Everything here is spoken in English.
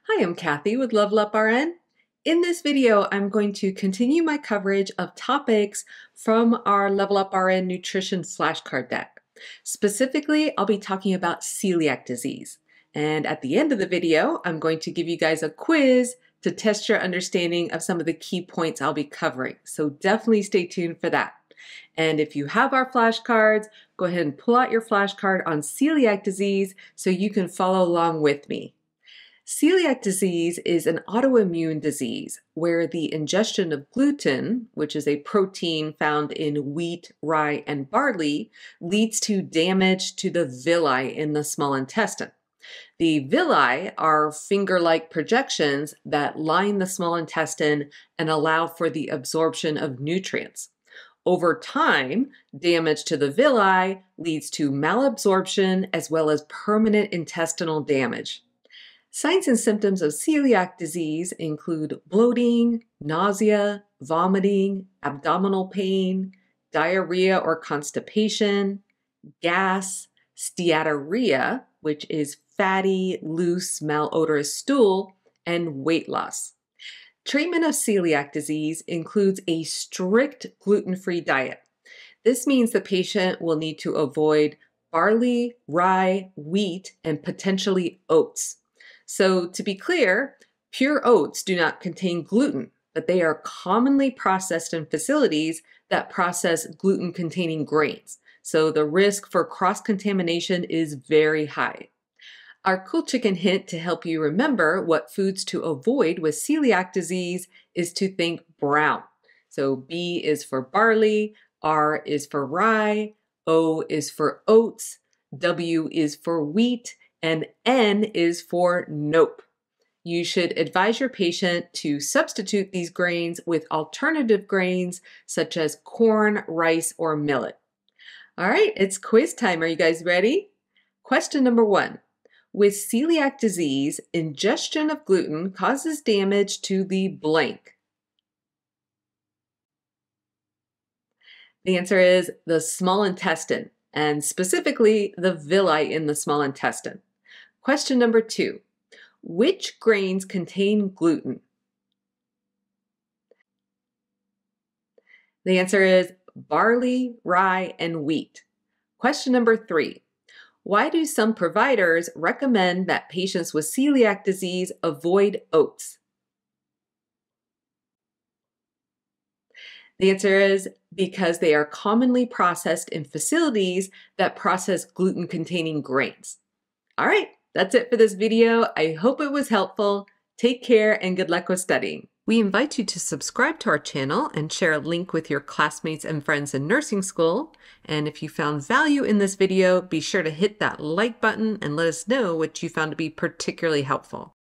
Hi, I'm Cathy with Level Up RN. In this video, I'm going to continue my coverage of topics from our Level Up RN Nutrition flashcard deck. Specifically, I'll be talking about celiac disease. And at the end of the video, I'm going to give you guys a quiz to test your understanding of some of the key points I'll be covering. So definitely stay tuned for that. And if you have our flashcards, go ahead and pull out your flashcard on celiac disease so you can follow along with me. Celiac disease is an autoimmune disease where the ingestion of gluten, which is a protein found in wheat, rye, and barley, leads to damage to the villi in the small intestine. The villi are finger-like projections that line the small intestine and allow for the absorption of nutrients. Over time, damage to the villi leads to malabsorption as well as permanent intestinal damage. Signs and symptoms of celiac disease include bloating, nausea, vomiting, abdominal pain, diarrhea or constipation, gas, steatorrhea, which is fatty, loose, malodorous stool, and weight loss. Treatment of celiac disease includes a strict gluten-free diet. This means the patient will need to avoid barley, rye, wheat, and potentially oats. So to be clear, pure oats do not contain gluten, but they are commonly processed in facilities that process gluten-containing grains. So the risk for cross-contamination is very high. Our cool chicken hint to help you remember what foods to avoid with celiac disease is to think brown. So B is for barley, R is for rye, O is for oats, W is for wheat, and N is for nope. You should advise your patient to substitute these grains with alternative grains such as corn, rice, or millet. All right, it's quiz time. Are you guys ready? Question number 1. With celiac disease, ingestion of gluten causes damage to the blank. The answer is the small intestine, and specifically the villi in the small intestine. Question number 2. Which grains contain gluten? The answer is barley, rye, and wheat. Question number 3. Why do some providers recommend that patients with celiac disease avoid oats? The answer is because they are commonly processed in facilities that process gluten-containing grains. All right. That's it for this video. I hope it was helpful. Take care and good luck with studying. We invite you to subscribe to our channel and share a link with your classmates and friends in nursing school. And if you found value in this video, be sure to hit that like button and let us know what you found to be particularly helpful.